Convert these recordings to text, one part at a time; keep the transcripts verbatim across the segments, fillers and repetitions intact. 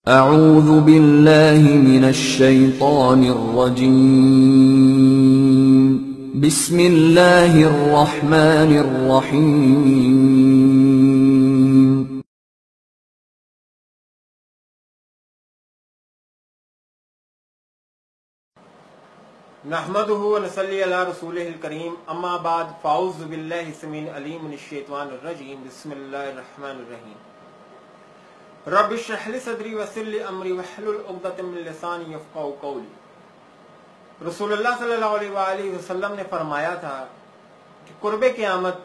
اعوذ باللہ من الشیطان الرجیم بسم اللہ الرحمن الرحیم نحمدہ ونصلی علی رسولہ الکریم اما بعد فاعوذ باللہ السمیع العلیم من الشیطان الرجیم بسم اللہ الرحمن الرحیم رب اشرح لی صدری ویسر لی امری واحلل عقدۃ من لسانی یفقہوا قولی۔ رسول اللہ صلی اللہ علیہ وآلہ وسلم نے فرمایا تھا کہ قرب قیامت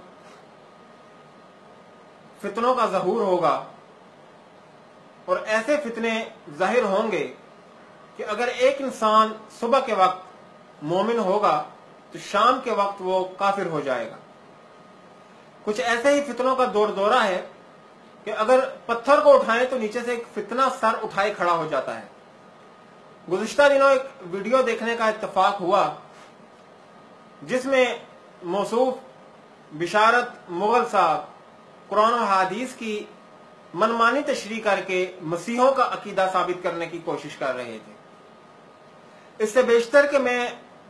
فتنوں کا ظہور ہوگا اور ایسے فتنے ظاہر ہوں گے کہ اگر ایک انسان صبح کے وقت مومن ہوگا تو شام کے وقت وہ کافر ہو جائے گا۔ کچھ ایسے ہی فتنوں کا دور دورہ ہے کہ اگر پتھر کو اٹھائیں تو نیچے سے ایک فتنہ سر اٹھائے کھڑا ہو جاتا ہے۔ گزشتہ دنوں ایک ویڈیو دیکھنے کا اتفاق ہوا جس میں موصوف بشارت مغل صاحب قرآن و حدیث کی منمانی تشریح کر کے مسیحوں کا عقیدہ ثابت کرنے کی کوشش کر رہے تھے۔ اس سے بیشتر کہ میں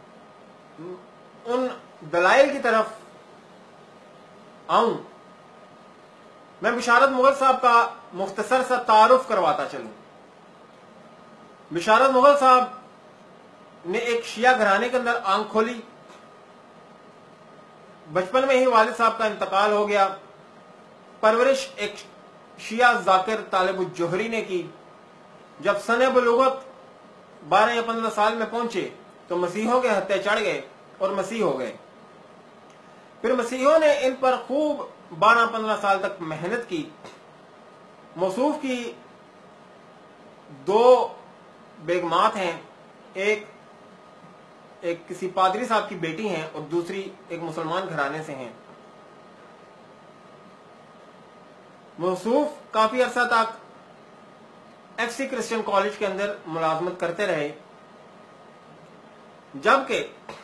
ان دلائل کی طرف آؤں، میں بشارت مغل صاحب کا مختصر سا تعارف کرواتا چلوں۔ بشارت مغل صاحب نے ایک شیعہ گھرانے کے اندر آنکھ کھولی۔ بچپن میں ہی والد صاحب کا انتقال ہو گیا۔ پرورش ایک شیعہ ذاکر طالب الجوہری نے کی۔ جب سن بلوغت بارہ یا پندرہ سال میں پہنچے تو مسیحوں کے ہتھے چڑھ گئے اور مسیح ہو گئے۔ پھر مسیحوں نے ان پر خوب بارہ پندرہ سال تک محنت کی۔ موصوف کی دو بیگمات ہیں، ایک ایک کسی پادری صاحب کی بیٹی ہیں اور دوسری ایک مسلمان گھرانے سے ہیں۔ موصوف کافی عرصہ تک ایف سی کرسچن کالج کے اندر ملازمت کرتے رہے، جبکہ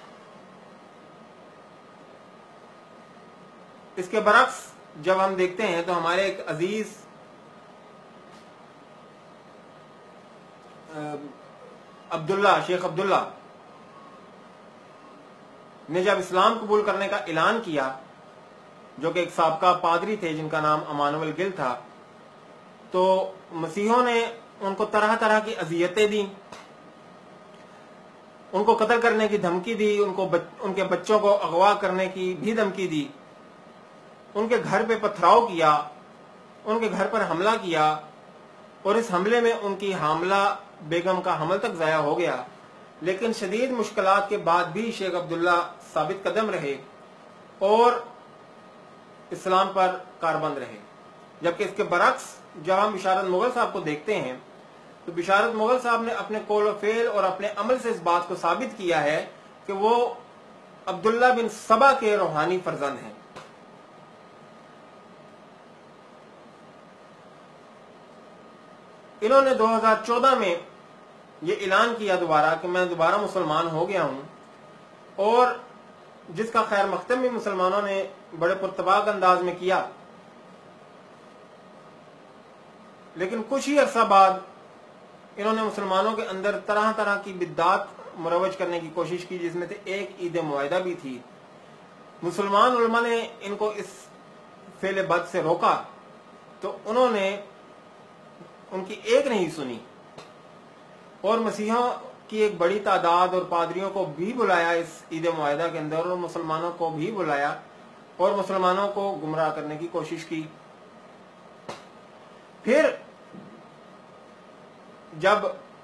اس کے برعکس جب ہم دیکھتے ہیں تو ہمارے ایک عزیز عبداللہ شیخ عبداللہ نے جب اسلام قبول کرنے کا اعلان کیا، جو کہ ایک سابقہ پادری تھے جن کا نام امانویل گل تھا، تو مسیحوں نے ان کو طرح طرح کی اذیتیں دیں، ان کو قتل کرنے کی دھمکی دی، ان کو بچ... ان کے بچوں کو اغوا کرنے کی بھی دھمکی دی، ان کے گھر پہ پتھراؤ کیا، ان کے گھر پر حملہ کیا، اور اس حملے میں ان کی حاملہ بیگم کا حمل تک ضائع ہو گیا۔ لیکن شدید مشکلات کے بعد بھی شیخ عبداللہ ثابت قدم رہے اور اسلام پر کاربند رہے۔ جبکہ اس کے برعکس جب ہم بشارت مغل صاحب کو دیکھتے ہیں تو بشارت مغل صاحب نے اپنے قول و فعل اور اپنے عمل سے اس بات کو ثابت کیا ہے کہ وہ عبداللہ بن سبا کے روحانی فرزند ہیں۔ انہوں نے دو ہزار چودہ میں یہ اعلان کیا دوبارہ کہ میں دوبارہ مسلمان ہو گیا ہوں، اور جس کا خیر مقدم بھی مسلمانوں نے بڑے پرتپاک انداز میں کیا۔ لیکن کچھ ہی عرصہ بعد انہوں نے مسلمانوں کے اندر طرح طرح کی بدعات مروج کرنے کی کوشش کی، جس میں سے ایک عید معاہدہ بھی تھی۔ مسلمان علماء نے ان کو اس فعل بد سے روکا تو انہوں نے ان کی ایک نہیں سنی، اور مسیحوں کی ایک بڑی تعداد اور پادریوں کو بھی بلایا اس عید معاہدہ کے اندر، اور مسلمانوں کو بھی بلایا اور مسلمانوں کو گمراہ کرنے کی کوشش کی۔ پھر جب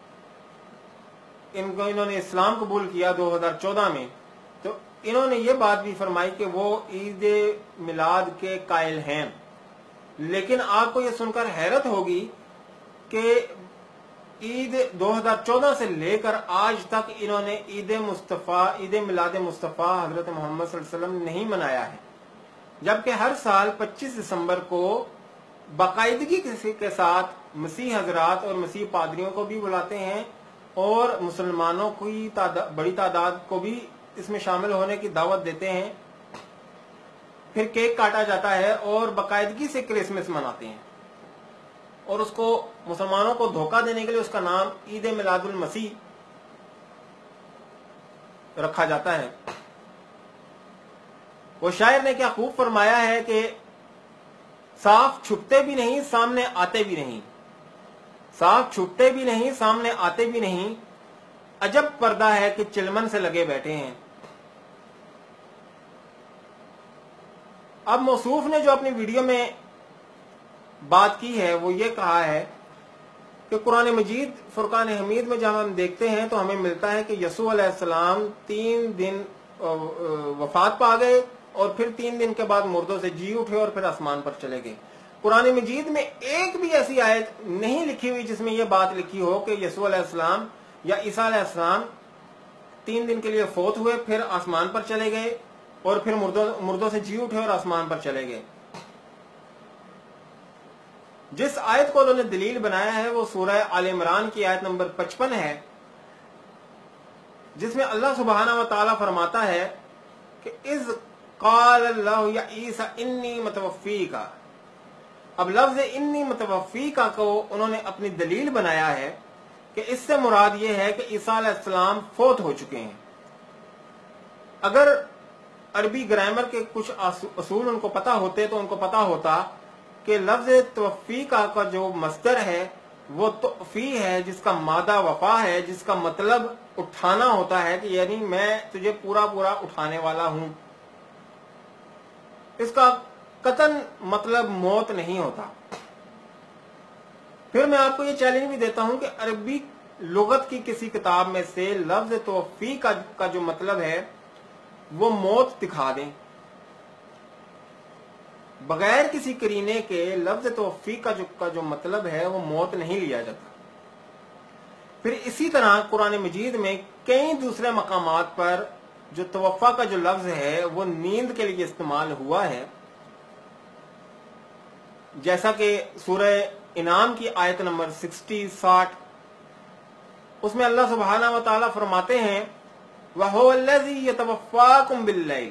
ان کو انہوں نے اسلام قبول کیا دو ہزار چودہ میں، تو انہوں نے یہ بات بھی فرمائی کہ وہ عید میلاد کے قائل ہیں۔ لیکن آپ کو یہ سن کر حیرت ہوگی کہ عید دو ہزار چودہ سے لے کر آج تک انہوں نے عید مصطفیٰ عید میلاد مصطفیٰ حضرت محمد صلی اللہ علیہ وسلم نہیں منایا ہے، جبکہ ہر سال پچیس دسمبر کو باقاعدگی کے ساتھ مسیح حضرات اور مسیح پادریوں کو بھی بلاتے ہیں اور مسلمانوں کی تعداد بڑی تعداد کو بھی اس میں شامل ہونے کی دعوت دیتے ہیں۔ پھر کیک کاٹا جاتا ہے اور باقاعدگی سے کرسمس مناتے ہیں۔ اور اس کو مسلمانوں کو دھوکہ دینے کے لیے اس کا نام عید میلاد المسیح رکھا جاتا ہے۔ وہ شاعر نے کیا خوب فرمایا ہے کہ صاف چھپتے بھی نہیں سامنے آتے بھی نہیں، صاف چھپتے بھی نہیں سامنے آتے بھی نہیں، عجب پردہ ہے کہ چلمن سے لگے بیٹھے ہیں۔ اب موصوف نے جو اپنی ویڈیو میں بات کی ہے وہ یہ کہا ہے کہ قرآن مجید فرقان حمید میں جب ہم دیکھتے ہیں تو ہمیں ملتا ہے کہ یسوع علیہ السلام تین دن وفات پا گئے اور پھر تین دن کے بعد مردوں سے جی اٹھے اور پھر آسمان پر چلے گئے۔ قرآن مجید میں ایک بھی ایسی آیت نہیں لکھی ہوئی جس میں یہ بات لکھی ہو کہ یسوع علیہ السلام یا عیسیٰ علیہ السلام تین دن کے لیے فوت ہوئے، پھر آسمان پر چلے گئے اور پھر مردوں مردوں سے جی اٹھے اور آسمان پر چلے گئے۔ جس آیت کو انہوں نے دلیل بنایا ہے وہ سورہ آل عمران کی آیت نمبر پچپن ہے، جس میں اللہ سبحانہ و تعالیٰ فرماتا ہے کہ اذ قال اللہ یا عیسیٰ انی متوفیکا۔ اب لفظ انی متوفیکا کو انہوں نے اپنی دلیل بنایا ہے کہ اس سے مراد یہ ہے کہ عیسیٰ علیہ السلام فوت ہو چکے ہیں۔ اگر عربی گرامر کے کچھ اصول ان کو پتا ہوتے تو ان کو پتا ہوتا کہ لفظ توفیقہ کا جو مصدر ہے وہ توفی ہے، جس کا مادہ وفا ہے، جس کا مطلب اٹھانا ہوتا ہے کہ یعنی میں تجھے پورا پورا اٹھانے والا ہوں۔ اس کا قطعاً مطلب موت نہیں ہوتا۔ پھر میں آپ کو یہ چیلنج بھی دیتا ہوں کہ عربی لغت کی کسی کتاب میں سے لفظ توفی کا جو مطلب ہے وہ موت دکھا دیں، بغیر کسی کرینے کے لفظ توفی کا جو کا جو مطلب ہے وہ موت نہیں لیا جاتا۔ پھر اسی طرح قرآن مجید میں کئی دوسرے مقامات پر جو توفا کا جو لفظ ہے وہ نیند کے لیے استعمال ہوا ہے، جیسا کہ سورہ انعام کی آیت نمبر سکسٹی ساٹھ، اس میں اللہ سبحانہ و تعالیٰ فرماتے ہیں وَهُوَ الَّذِي يَتَوَفَّاكُمْ بِاللَّيْلِ،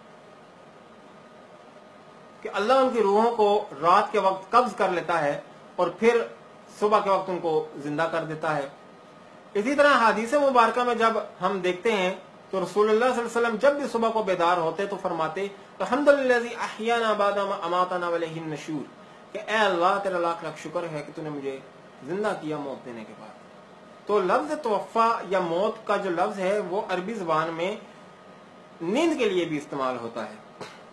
کہ اللہ ان کی روحوں کو رات کے وقت قبض کر لیتا ہے اور پھر صبح کے وقت ان کو زندہ کر دیتا ہے۔ اسی طرح حدیث مبارکہ میں جب ہم دیکھتے ہیں تو رسول اللہ صلی اللہ علیہ وسلم جب بھی صبح کو بیدار ہوتے تو فرماتے الحمدللہ احیانا بعد ما اماتنا والیہ النشور، کہ اے اللہ تیرا لاکھ لاکھ شکر ہے کہ تو نے مجھے زندہ کیا موت دینے کے بعد۔ تو لفظ توفا یا موت کا جو لفظ ہے وہ عربی زبان میں نیند کے لیے بھی استعمال ہوتا ہے،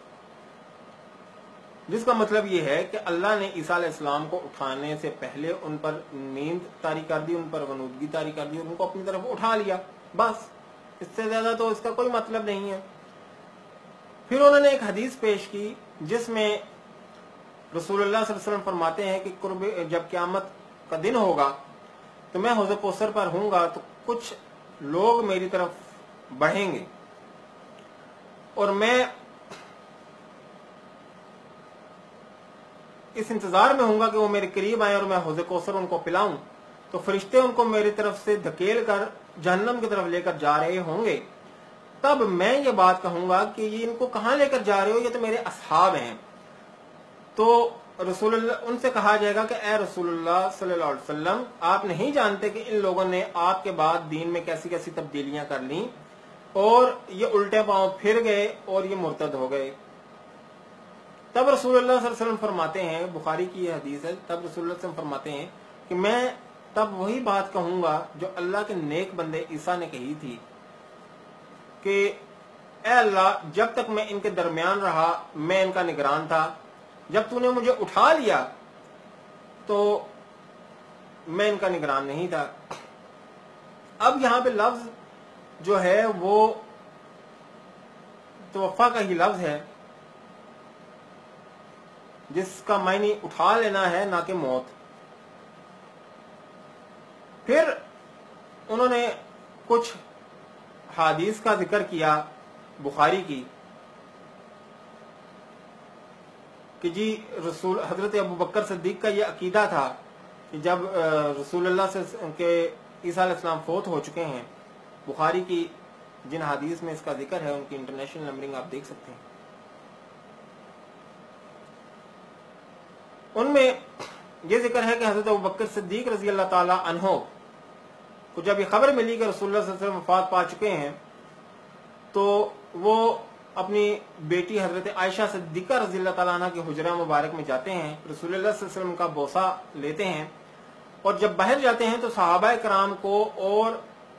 جس کا مطلب یہ ہے کہ اللہ نے عیسیٰ علیہ السلام کو اٹھانے سے پہلے ان پر نیند طاری کر دی، ان پر غنودگی طاری کر دی اور ان کو اپنی طرف اٹھا لیا، بس اس سے زیادہ تو اس کا کوئی مطلب نہیں ہے۔ پھر انہوں نے ایک حدیث پیش کی جس میں رسول اللہ صلی اللہ علیہ وسلم فرماتے ہیں کہ قرب جب قیامت کا دن ہوگا تو میں حوض کوثر پر ہوں گا تو کچھ لوگ میری طرف بڑھیں گے اور میں اس انتظار میں ہوں گا کہ وہ میرے قریب آئیں اور میں حوض کوثر ان کو پلاؤں، تو فرشتے ان کو میری طرف سے دھکیل کر جہنم کی طرف لے کر جا رہے ہوں گے۔ تب میں یہ بات کہوں گا کہ یہ ان کو کہاں لے کر جا رہے ہو، یہ تو میرے اصحاب ہیں۔ تو رسول اللہ ان سے کہا جائے گا کہ اے رسول اللہ صلی اللہ علیہ وسلم، آپ نہیں جانتے کہ ان لوگوں نے آپ کے بعد دین میں کیسی کیسی تبدیلیاں کر لیں اور یہ الٹے پاؤں پھر گئے اور یہ مرتد ہو گئے۔ تب رسول اللہ صلی اللہ علیہ وسلم فرماتے ہیں، بخاری کی یہ حدیث ہے، تب رسول اللہ صلی اللہ علیہ وسلم فرماتے ہیں کہ میں تب وہی بات کہوں گا جو اللہ کے نیک بندے عیسیٰ نے کہی تھی کہ اے اللہ، جب تک میں ان کے درمیان رہا میں ان کا نگران تھا، جب تو نے مجھے اٹھا لیا تو میں ان کا نگران نہیں تھا۔ اب یہاں پہ لفظ جو ہے وہ توفا کا ہی لفظ ہے جس کا معنی اٹھا لینا ہے، نہ کہ موت۔ پھر انہوں نے کچھ حدیث کا ذکر کیا بخاری کی کہ جی رسول حضرت ابو بکر صدیق کا یہ عقیدہ تھا کہ جب رسول اللہ سے کے عیسیٰ علیہ السلام فوت ہو چکے ہیں، بخاری کی جن حدیث میں اس کا ذکر ہے ان کی انٹرنیشنل نمبرنگ آپ دیکھ سکتے ہیں، ان میں یہ ذکر ہے کہ حضرت ابوبکر صدیق رضی اللہ تعالی عنہ کو جب یہ خبر ملی کہ رسول اللہ صلی اللہ علیہ وسلم وفات پا چکے ہیں تو وہ اپنی بیٹی حضرت عائشہ صدیقہ رضی اللہ تعالیٰ عنہ کے حجرہ مبارک میں جاتے ہیں، رسول اللہ صلی اللہ علیہ وسلم کا بوسہ لیتے ہیں، اور جب باہر جاتے ہیں تو صحابہ کرام کو اور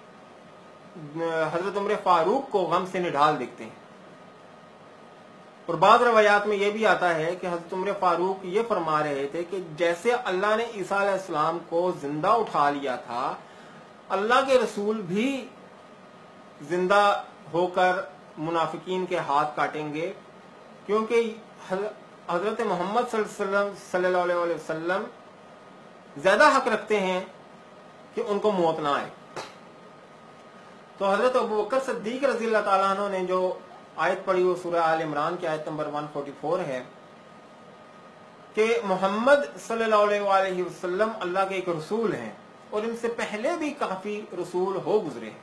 حضرت عمر فاروق کو غم سے نڈھال دیکھتے ہیں۔ اور بعض روایات میں یہ بھی آتا ہے کہ حضرت عمر فاروق یہ فرما رہے تھے کہ جیسے اللہ نے عیسیٰ علیہ السلام کو زندہ اٹھا لیا تھا، اللہ کے رسول بھی زندہ ہو کر منافقین کے ہاتھ کاٹیں گے، کیونکہ حضرت محمد صلی اللہ علیہ وسلم زیادہ حق رکھتے ہیں کہ ان کو موت نہ آئے۔ تو حضرت ابوبکر صدیق رضی اللہ تعالیٰ عنہ نے جو آیت پڑھی وہ سورہ آل عمران کی آیت نمبر ایک سو چوالیس ہے کہ محمد صلی اللہ علیہ وآلہ وسلم اللہ کے ایک رسول ہیں اور ان سے پہلے بھی کافی رسول ہو گزرے ہیں،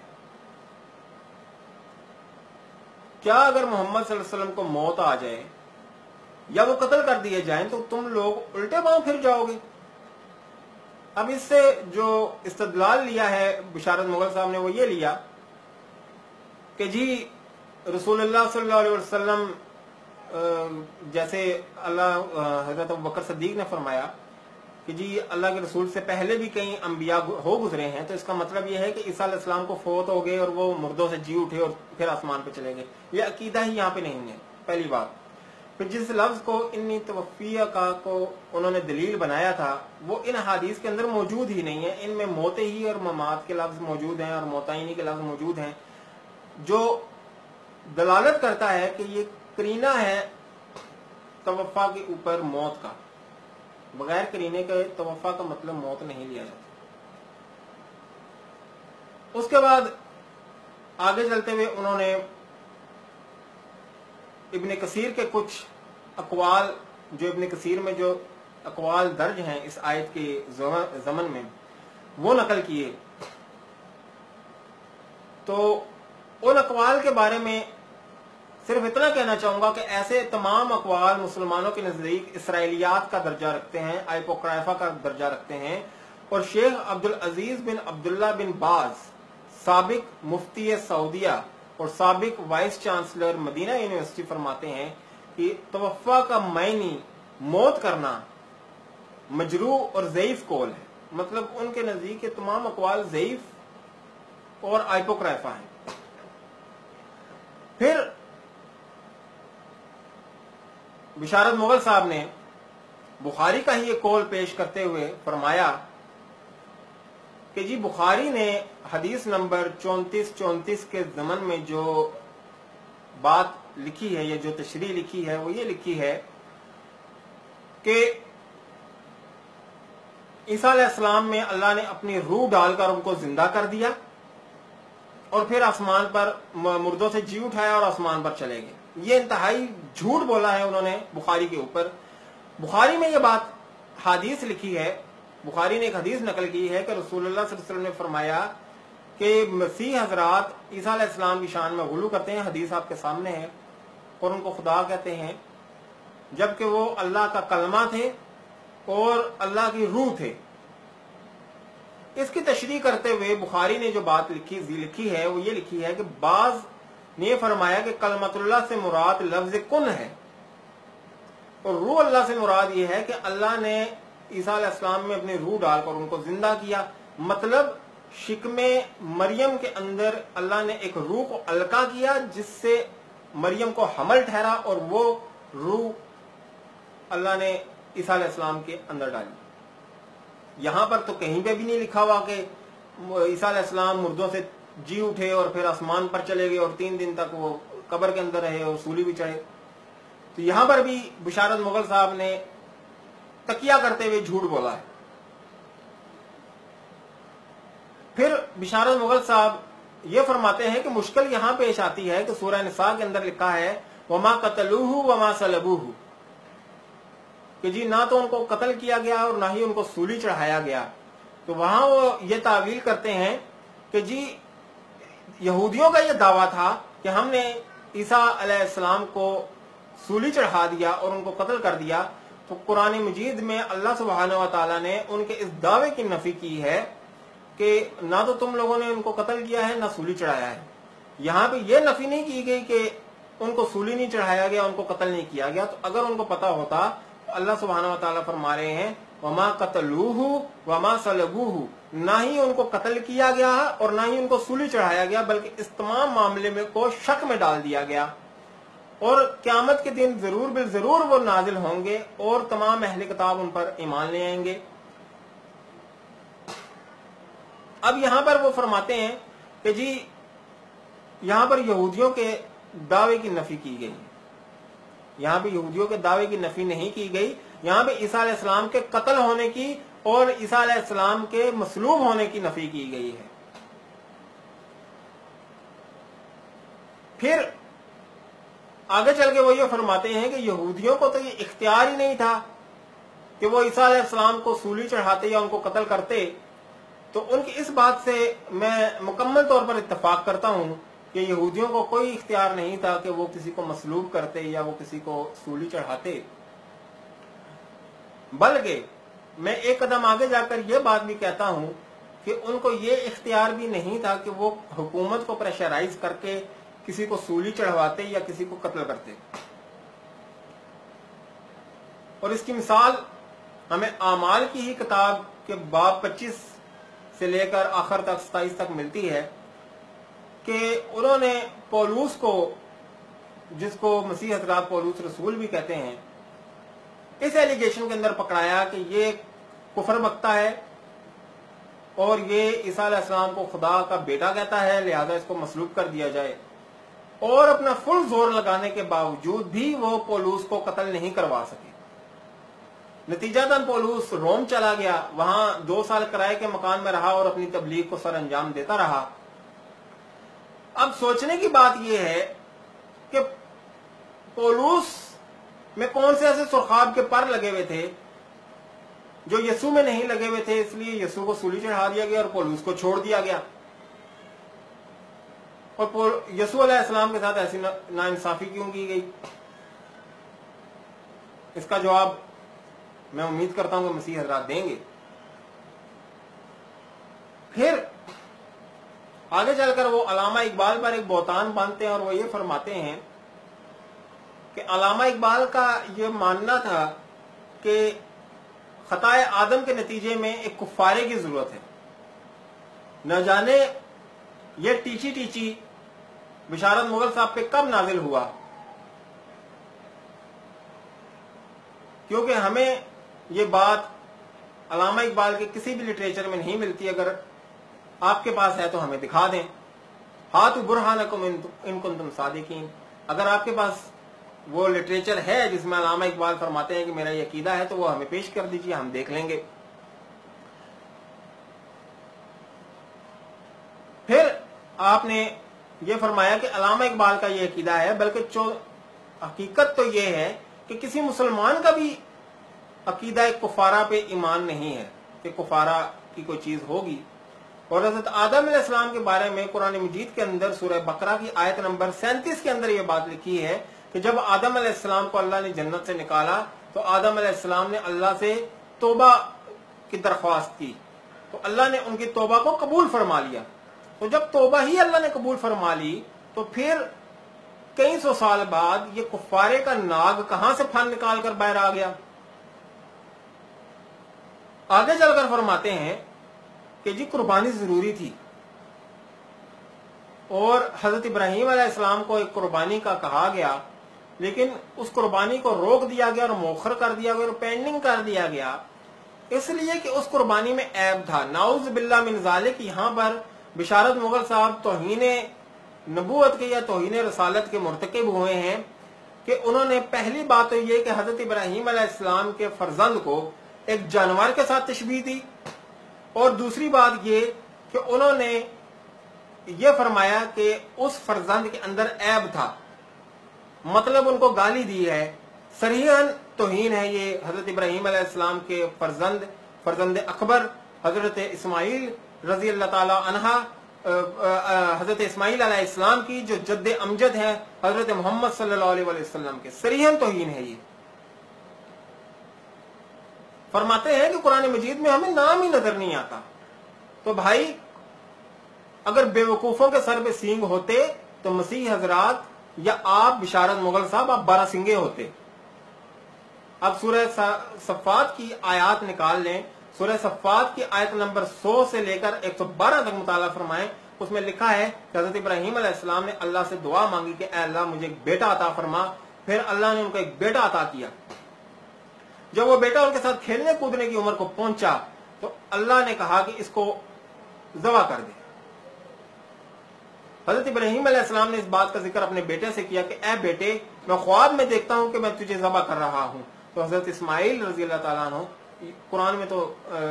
کیا اگر محمد صلی اللہ علیہ وسلم کو موت آ جائے یا وہ قتل کر دیے جائیں تو تم لوگ الٹے پاؤں پھر جاؤ گے؟ اب اس سے جو استدلال لیا ہے بشارت مغل صاحب نے وہ یہ لیا کہ جی رسول اللہ صلی اللہ علیہ وسلم جیسے اللہ حضرت ابوبکر صدیق نے فرمایا کہ جی اللہ کے رسول سے پہلے بھی کئی انبیاء ہو گزرے ہیں، تو اس کا مطلب یہ ہے کہ عیسیٰ علیہ السلام کو فوت ہو گئے اور وہ مردوں سے جی اٹھے اور پھر آسمان پہ چلے گئے۔ یہ عقیدہ ہی یہاں پہ نہیں ہے، پہلی بات۔ پھر جس لفظ کو انی توفیہ کا کو انہوں نے دلیل بنایا تھا وہ ان حدیث کے اندر موجود ہی نہیں ہے، ان میں موت ہی اور ممات کے لفظ موجود ہیں اور موتعینی کے لفظ موجود ہیں، جو دلالت کرتا ہے کہ یہ قرینہ ہے توفیہ کے اوپر موت کا۔ بغیر قرینے کے توفیہ کا مطلب موت نہیں لیا جاتا۔ اس کے بعد آگے چلتے ہوئے انہوں نے ابن کثیر کے کچھ اقوال، جو ابن کثیر میں جو اقوال درج ہیں اس آیت کے ضمن میں، وہ نقل کیے۔ تو ان اقوال کے بارے میں صرف اتنا کہنا چاہوں گا کہ ایسے تمام اقوال مسلمانوں کے نزدیک اسرائیلیات کا درجہ رکھتے ہیں، آئپوکرائفا کا درجہ رکھتے ہیں، اور شیخ عبدالعزیز بن عبداللہ بن باز سابق مفتی سعودیہ اور سابق وائس چانسلر مدینہ یونیورسٹی فرماتے ہیں کہ توفیہ کا معنی موت کرنا مجروح اور ضعیف قول ہے، مطلب ان کے نزدیک یہ تمام اقوال ضعیف اور آئپوکرائفا ہیں۔ پھر بشارت مغل صاحب نے بخاری کا ہی ایک قول پیش کرتے ہوئے فرمایا کہ جی بخاری نے حدیث نمبر چونتیس چونتیس کے ضمن میں جو بات لکھی ہے یا جو تشریح لکھی ہے وہ یہ لکھی ہے کہ عیسیٰ علیہ السلام میں اللہ نے اپنی روح ڈال کر ان کو زندہ کر دیا اور پھر آسمان پر مردوں سے جی اٹھایا اور آسمان پر چلے گئے۔ یہ انتہائی جھوٹ بولا ہے انہوں نے بخاری کے اوپر۔ بخاری میں یہ بات حدیث لکھی ہے، بخاری نے ایک حدیث نقل کی ہے کہ رسول اللہ صلی اللہ علیہ وسلم نے فرمایا کہ مسیح حضرات عیسیٰ علیہ السلام کی شان میں غلو کرتے ہیں، حدیث آپ کے سامنے ہے، اور ان کو خدا کہتے ہیں، جبکہ وہ اللہ کا کلمہ تھے اور اللہ کی روح تھے۔ اس کی تشریح کرتے ہوئے بخاری نے جو بات لکھی لکھی ہے وہ یہ لکھی ہے کہ بعض نے فرمایا کہ کلمت اللہ سے مراد لفظ کن ہے اور روح اللہ سے مراد یہ ہے کہ اللہ نے عیسیٰ علیہ السلام میں اپنی روح ڈال کر ان کو زندہ کیا، مطلب شکم مریم کے اندر اللہ نے ایک روح کو القا کیا جس سے مریم کو حمل ٹھہرا اور وہ روح اللہ نے عیسیٰ علیہ السلام کے اندر ڈالی۔ یہاں پر تو کہیں پہ بھی نہیں لکھا ہوا کہ عیسیٰ علیہ السلام مردوں سے جی اٹھے اور پھر آسمان پر چلے گئے اور تین دن تک وہ قبر کے اندر رہے اور سولی بھی چڑھے۔ تو یہاں پر بھی بشارت مغل صاحب نے تکیہ کرتے ہوئے جھوٹ بولا ہے۔ پھر بشارت مغل صاحب یہ فرماتے ہیں کہ مشکل یہاں پیش آتی ہے کہ سورہ نساء کے اندر لکھا ہے وما قتلوہ وما صلبوہ، کہ جی نہ تو ان کو قتل کیا گیا اور نہ ہی ان کو سولی چڑھایا گیا۔ تو وہاں وہ یہ تعویل کرتے ہیں کہ جی یہودیوں کا یہ دعویٰ تھا کہ ہم نے عیسیٰ علیہ السلام کو سولی چڑھا دیا اور ان کو قتل کر دیا، تو قرآن مجید میں اللہ سبحانہ و تعالیٰ نے ان کے اس دعوے کی نفی کی ہے کہ نہ تو تم لوگوں نے ان کو قتل کیا ہے نہ سولی چڑھایا ہے. یہاں پہ یہ نفی نہیں کی گئی کہ ان کو سولی نہیں چڑھایا گیا، ان کو قتل نہیں کیا گیا. تو اگر ان کو پتا ہوتا تو اللہ سبحانہ و تعالیٰ فرما رہے ہیں وما قتلوہ وما صلبوہ، نہ ہی ان کو قتل کیا گیا اور نہ ہی ان کو سولی چڑھایا گیا، بلکہ اس تمام معاملے میں کو شک میں ڈال دیا گیا. اور قیامت کے دن ضرور بالضرور وہ نازل ہوں گے اور تمام اہل کتاب ان پر ایمان لے آئیں گے. اب یہاں پر وہ فرماتے ہیں کہ جی یہاں پر یہودیوں کے دعوے کی نفی کی گئی. یہاں پہ یہودیوں کے دعوے کی نفی نہیں کی گئی، یہاں پہ عیسیٰ علیہ السلام کے قتل ہونے کی اور عیسیٰ علیہ السلام کے مصلوب ہونے کی نفی کی گئی ہے. پھر آگے چل کے وہ یہ فرماتے ہیں کہ یہودیوں کو تو یہ اختیار ہی نہیں تھا کہ وہ عیسیٰ علیہ السلام کو سولی چڑھاتے یا ان کو قتل کرتے. تو ان کی اس بات سے میں مکمل طور پر اتفاق کرتا ہوں کہ یہودیوں کو کوئی اختیار نہیں تھا کہ وہ کسی کو مصلوب کرتے یا وہ کسی کو سولی چڑھاتے. بلکہ میں ایک قدم آگے جا کر یہ بات بھی کہتا ہوں کہ ان کو یہ اختیار بھی نہیں تھا کہ وہ حکومت کو پریشرائز کر کے کسی کو سولی چڑھواتے یا کسی کو قتل کرتے. اور اس کی مثال ہمیں اعمال کی ہی کتاب کے باب پچیس سے لے کر آخر تک ستائیس تک ملتی ہے کہ انہوں نے پولوس کو، جس کو مسیح حضرات پولوس رسول بھی کہتے ہیں، اس ایلیگیشن کے اندر پکڑایا کہ یہ کفر بکتا ہے اور یہ عیسیٰ علیہ السلام کو خدا کا بیٹا کہتا ہے، لہذا اس کو مصلوب کر دیا جائے. اور اپنا فل زور لگانے کے باوجود بھی وہ پولوس کو قتل نہیں کروا سکے. نتیجہ تن پولوس روم چلا گیا، وہاں دو سال کرائے کے مکان میں رہا اور اپنی تبلیغ کو سر انجام دیتا رہا. اب سوچنے کی بات یہ ہے کہ پولوس میں کون سے ایسے سرخاب کے پر لگے ہوئے تھے جو یسوع میں نہیں لگے ہوئے تھے، اس لیے یسوع کو سولی چڑھا دیا گیا اور پولوس کو چھوڑ دیا گیا. اور یسوع علیہ السلام کے ساتھ ایسی ناانصافی کیوں کی گئی؟ اس کا جواب میں امید کرتا ہوں کہ مسیح حضرات دیں گے. پھر آگے چل کر وہ علامہ اقبال پر ایک بہتان باندھتے ہیں اور وہ یہ فرماتے ہیں کہ علامہ اقبال کا یہ ماننا تھا کہ خطائے آدم کے نتیجے میں ایک کفارے کی ضرورت ہے. نہ جانے یہ ٹیچی ٹیچی بشارت مغل صاحب پہ کب نازل ہوا، کیونکہ ہمیں یہ بات علامہ اقبال کے کسی بھی لٹریچر میں نہیں ملتی. اگر آپ کے پاس ہے تو ہمیں دکھا دیں. ہاتھ برہانکم ان کنتم صادقین. اگر آپ کے پاس وہ لٹریچر ہے جس میں علامہ اقبال فرماتے ہیں کہ میرا یہ عقیدہ ہے تو وہ ہمیں پیش کر دیجیے، ہم دیکھ لیں گے. پھر آپ نے یہ فرمایا کہ علامہ اقبال کا یہ عقیدہ ہے، بلکہ حقیقت تو یہ ہے کہ کسی مسلمان کا بھی عقیدہ کفارہ پہ ایمان نہیں ہے کہ کفارہ کی کوئی چیز ہوگی. اور حضرت آدم علیہ السلام کے بارے میں قرآن مجید کے اندر سورہ بقرہ کی آیت نمبر سینتیس کے اندر یہ بات لکھی ہے کہ جب آدم علیہ السلام کو اللہ نے جنت سے نکالا تو آدم علیہ السلام نے اللہ سے توبہ کی درخواست کی، تو اللہ نے ان کی توبہ کو قبول فرما لیا. تو جب توبہ ہی اللہ نے قبول فرما لی تو پھر کئی سو سال بعد یہ کفارے کا ناگ کہاں سے پھن نکال کر باہر آ گیا؟ آگے چل کر فرماتے ہیں کہ جی قربانی ضروری تھی اور حضرت ابراہیم علیہ السلام کو ایک قربانی کا کہا گیا، لیکن اس قربانی کو روک دیا گیا اور مؤخر کر دیا گیا اور پینڈنگ کر دیا گیا، اس لیے کہ اس قربانی میں عیب تھا. نعوذ باللہ من ذالک. یہاں پر بشارت مغل صاحب توہین نبوت کے یا توہین رسالت کے مرتکب ہوئے ہیں کہ انہوں نے پہلی بات تو یہ کہ حضرت ابراہیم علیہ السلام کے فرزند کو ایک جانور کے ساتھ تشبیہ دی، اور دوسری بات یہ کہ انہوں نے یہ فرمایا کہ اس فرزند کے اندر عیب تھا، مطلب ان کو گالی دی ہے. صریحاً توہین ہے یہ حضرت ابراہیم علیہ السلام کے فرزند فرزند اکبر حضرت اسماعیل رضی اللہ تعالی عنہ، حضرت اسماعیل علیہ السلام کی جو جد امجد ہیں حضرت محمد صلی اللہ علیہ وسلم کے. صریحاً توہین ہے یہ. فرماتے ہیں کہ قرآن مجید میں ہمیں نام ہی نظر نہیں آتا. تو بھائی اگر بے وقوفوں کے سر پہ سینگ ہوتے تو مسیح حضرات یا آپ بشارت مغل صاحب آپ بارہ سنگے ہوتے. اب سورہ صفات کی آیات نکال لیں, سورہ صفات کی آیت نمبر سو سے لے کر ایک سو بارہ تک مطالعہ فرمائیں. اس میں لکھا ہے کہ حضرت ابراہیم علیہ السلام نے اللہ سے دعا مانگی کہ اے اللہ مجھے ایک بیٹا عطا فرما. پھر اللہ نے ان کو ایک بیٹا عطا کیا. جب وہ بیٹا ان کے ساتھ کھیلنے کودنے کی عمر کو پہنچا تو اللہ نے کہا کہ اس کو ذبح کر دے. حضرت ابراہیم علیہ السلام نے اس بات کا ذکر اپنے بیٹے سے کیا کہ اے بیٹے میں خواب میں دیکھتا ہوں کہ میں تجھے ذبح کر رہا ہوں. تو حضرت اسماعیل رضی اللہ تعالیٰ عنہ, قرآن میں تو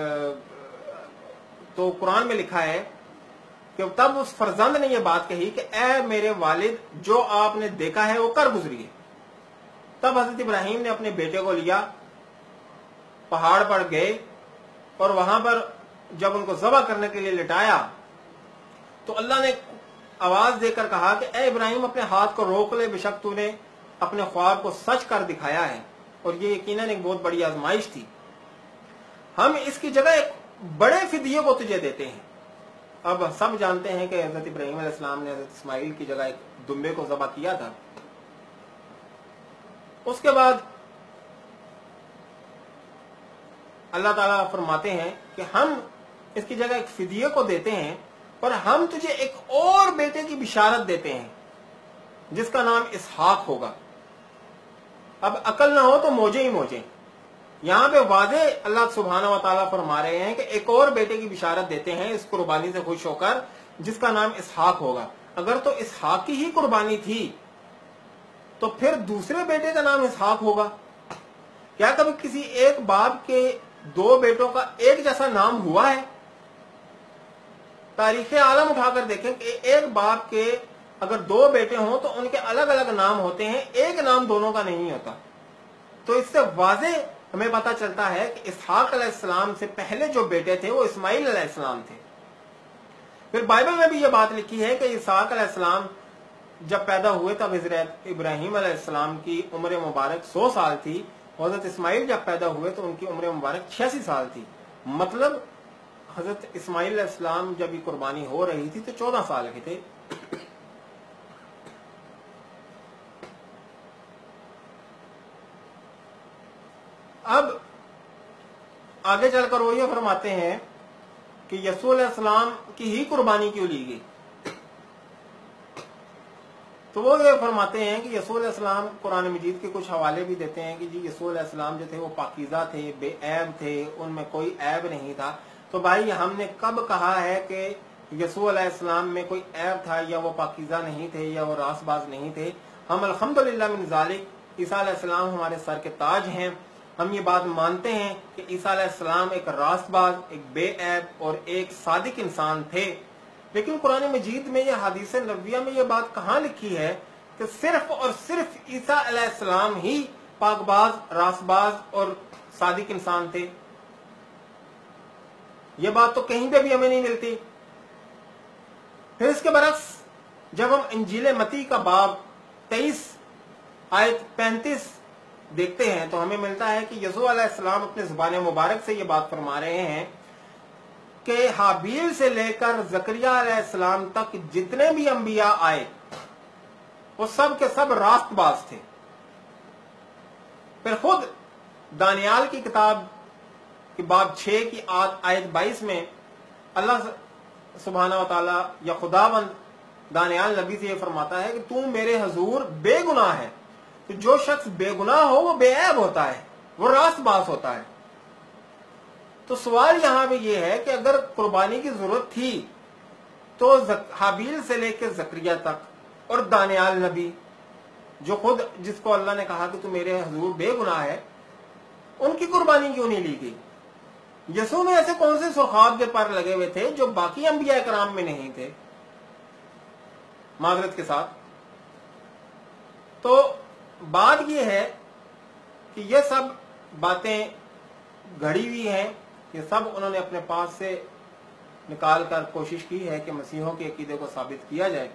تو قرآن میں لکھا ہے کہ تب اس فرزند نے یہ بات کہی کہ اے میرے والد جو آپ نے دیکھا ہے وہ کر گزریے. تب حضرت ابراہیم نے اپنے بیٹے کو لیا, پہاڑ پر گئے اور وہاں پر جب ان کو ذبح کرنے کے لیے لٹایا تو اللہ نے آواز دے کر کہا کہ اے ابراہیم اپنے ہاتھ کو روک لے, بے شک تو نے اپنے خواب کو سچ کر دکھایا ہے. اور یہ یقیناً ایک بہت بڑی آزمائش تھی. ہم اس کی جگہ ایک بڑے فدیے کو تجھے دیتے ہیں. اب سب جانتے ہیں کہ حضرت ابراہیم علیہ السلام نے حضرت اسماعیل کی جگہ ایک دمبے کو ذبح کیا تھا. اس کے بعد اللہ تعالیٰ فرماتے ہیں کہ ہم اس کی جگہ ایک فدیے کو دیتے ہیں اور ہم تجھے ایک اور بیٹے کی بشارت دیتے ہیں جس کا نام اسحاق ہوگا. اب عقل نہ ہو تو موجے ہی موجے. یہاں پہ واضح اللہ سبحانہ و تعالیٰ فرما رہے ہیں کہ ایک اور بیٹے کی بشارت دیتے ہیں اس قربانی سے خوش ہو کر جس کا نام اسحاق ہوگا. اگر تو اسحاق کی ہی قربانی تھی تو پھر دوسرے بیٹے کا نام اسحاق ہوگا. کیا کبھی کسی ایک باپ کے دو بیٹوں کا ایک جیسا نام ہوا ہے؟ تاریخ عالم اٹھا کر دیکھیں کہ ایک باپ کے اگر دو بیٹے ہوں تو ان کے الگ الگ نام ہوتے ہیں, ایک نام دونوں کا نہیں ہوتا. تو اس سے واضح ہمیں پتا چلتا ہے کہ اسحاق علیہ السلام سے پہلے جو بیٹے تھے وہ اسماعیل علیہ السلام تھے. پھر بائبل میں بھی یہ بات لکھی ہے کہ اسحاق علیہ السلام جب پیدا ہوئے تب حضرت ابراہیم علیہ السلام کی عمر مبارک سو سال تھی. حضرت اسماعیل جب پیدا ہوئے تو ان کی عمر مبارک چھیاسی سال تھی. مطلب حضرت اسماعیل علیہ السلام جب یہ قربانی ہو رہی تھی تو چودہ سال کے تھے. اب آگے چل کر وہ یہ فرماتے ہیں کہ یسوع علیہ السلام کی ہی قربانی کیوں لی گئی. تو وہ یہ فرماتے ہیں کہ یسوع علیہ السلام قرآن مجید کے کچھ حوالے بھی دیتے ہیں کہ جی یسوع علیہ السلام جو تھے وہ پاکیزہ تھے, بے عیب تھے, ان میں کوئی عیب نہیں تھا. تو بھائی ہم نے کب کہا ہے کہ یسوع علیہ السلام میں کوئی عیب تھا یا وہ پاکیزہ نہیں تھے یا وہ راست باز نہیں تھے؟ ہم الحمدللہ من ذالک عیسیٰ علیہ السلام ہمارے سر کے تاج ہیں. ہم یہ بات مانتے ہیں کہ عیسیٰ علیہ السلام ایک راست باز, ایک بے عیب اور ایک صادق انسان تھے. لیکن قرآن مجید میں یہ حدیث نبویہ میں یہ بات کہاں لکھی ہے کہ صرف اور صرف عیسیٰ علیہ السلام ہی پاک باز, راست باز اور صادق انسان تھے؟ یہ بات تو کہیں پہ بھی ہمیں نہیں ملتی. پھر اس کے برعکس جب ہم انجیل متی کا باب تیئیس آیت پینتیس دیکھتے ہیں تو ہمیں ملتا ہے کہ یسوع علیہ السلام اپنے زبان مبارک سے یہ بات فرما رہے ہیں کہ حابیل سے لے کر زکریا علیہ السلام تک جتنے بھی انبیاء آئے وہ سب کے سب راست باز تھے. پھر خود دانیال کی کتاب کی باب چھ کی آیت بائیس میں اللہ سبحانہ و تعالی یا خداوند دانیال نبی سے یہ فرماتا ہے کہ تو میرے حضور بے گناہ ہے. تو جو شخص بے گناہ ہو وہ بے عیب ہوتا ہے, وہ راست باز ہوتا ہے. تو سوال یہاں پہ یہ ہے کہ اگر قربانی کی ضرورت تھی تو حابیل سے لے کے زکریا تک اور دانیال نبی جو خود جس کو اللہ نے کہا کہ تو میرے حضور بے گناہ ہے, ان کی قربانی کیوں نہیں لی گئی؟ یسوع میں ایسے کون سے سرخاب کے پر لگے ہوئے تھے جو باقی انبیاء کرام میں نہیں تھے؟ معذرت کے ساتھ. تو بات یہ ہے کہ یہ سب باتیں گھڑی ہوئی ہیں, یہ سب انہوں نے اپنے پاس سے نکال کر کوشش کی ہے کہ مسیحوں کے عقیدے کو ثابت کیا جائے.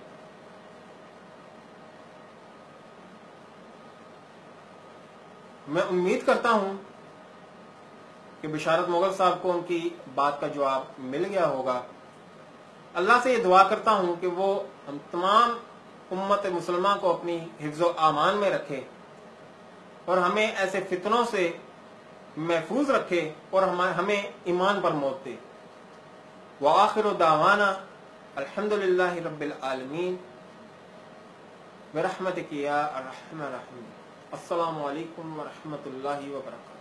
میں امید کرتا ہوں کہ بشارت مغل صاحب کو ان کی بات کا جواب مل گیا ہوگا۔ اللہ سے یہ دعا کرتا ہوں کہ وہ ہم تمام امت مسلمہ کو اپنی حفظ و امان میں رکھے اور ہمیں ایسے فتنوں سے محفوظ رکھے اور ہمیں ایمان پر موت دے۔ وآخر دعوانا الحمد للہ رب العالمین برحمتک یا ارحم الراحمین۔ السلام علیکم ورحمۃ اللہ وبرکاتہ۔